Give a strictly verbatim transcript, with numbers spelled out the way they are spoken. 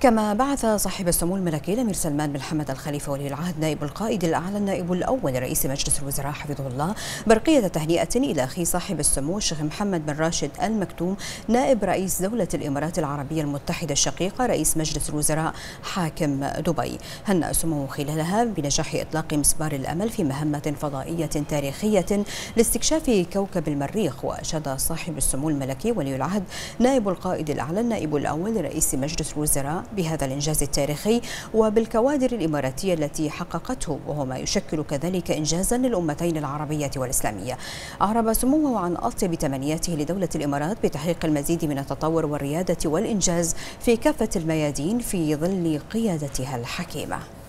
كما بعث صاحب السمو الملكي الأمير سلمان بن حمد الخليفة ولي العهد نائب القائد الأعلى النائب الأول لرئيس مجلس الوزراء حفظه الله برقية تهنئة إلى أخي صاحب السمو الشيخ محمد بن راشد آل مكتوم نائب رئيس دولة الإمارات العربية المتحدة الشقيقة رئيس مجلس الوزراء حاكم دبي. هنأ سموه خلالها بنجاح إطلاق مسبار الأمل في مهمة فضائية تاريخية لاستكشاف كوكب المريخ. وأشاد صاحب السمو الملكي ولي العهد نائب القائد الأعلى النائب الأول لرئيس مجلس الوزراء بهذا الإنجاز التاريخي وبالكوادر الإماراتية التي حققته، وهو ما يشكل كذلك إنجازا للأمتين العربية والإسلامية. أعرب سموه عن أطيب تمنياته لدولة الإمارات بتحقيق المزيد من التطور والريادة والإنجاز في كافة الميادين في ظل قيادتها الحكيمة.